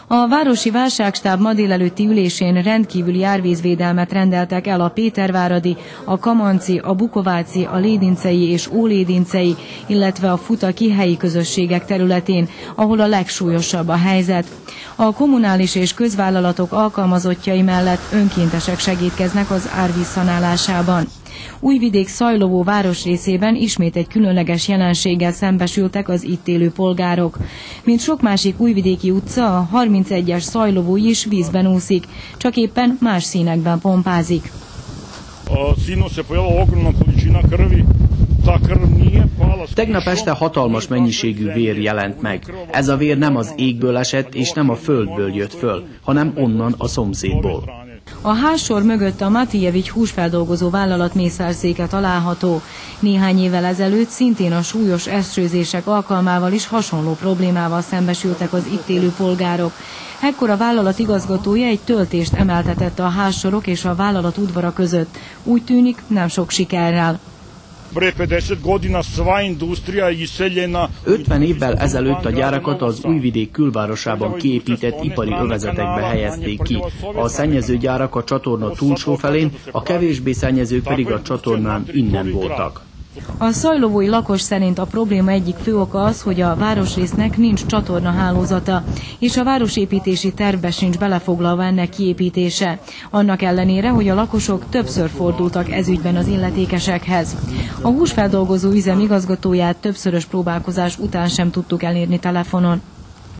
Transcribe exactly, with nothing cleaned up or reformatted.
A városi válságstáb ma délelőtti ülésén rendkívüli árvízvédelmet rendeltek el a Péterváradi, a Kamanci, a Bukováci, a Lédincei és Ólédincei, illetve a Futaki helyi közösségek területén, ahol a legsúlyosabb a helyzet. A kommunális és közvállalatok alkalmazottjai mellett önkéntesek segítkeznek az árvíz szanálásában. Újvidék Szajlovó városrészében ismét egy különleges jelenséggel szembesültek az itt élő polgárok. Mint sok másik újvidéki utca, a harmincegyes Szajlovó is vízben úszik, csak éppen más színekben pompázik. Tegnap este hatalmas mennyiségű vér jelent meg. Ez a vér nem az égből esett és nem a földből jött föl, hanem onnan a szomszédból. A házsor mögött a Matijevics húsfeldolgozó vállalat mészárszéke található. Néhány évvel ezelőtt szintén a súlyos esőzések alkalmával is hasonló problémával szembesültek az itt élő polgárok. Ekkor a vállalat igazgatója egy töltést emeltetett a házsorok és a vállalat udvara között. Úgy tűnik, nem sok sikerrel. ötven évvel ezelőtt a gyárakat az Újvidék külvárosában kiépített ipari övezetekbe helyezték ki. A szennyező gyárak a csatorna túlsó felén, a kevésbé szennyezők pedig a csatornán innen voltak. A szajlovói lakos szerint a probléma egyik fő oka az, hogy a városrésznek nincs csatornahálózata, és a városépítési tervbe sincs belefoglalva ennek kiépítése. Annak ellenére, hogy a lakosok többször fordultak ezügyben az illetékesekhez. A húsfeldolgozó üzem igazgatóját többszörös próbálkozás után sem tudtuk elérni telefonon.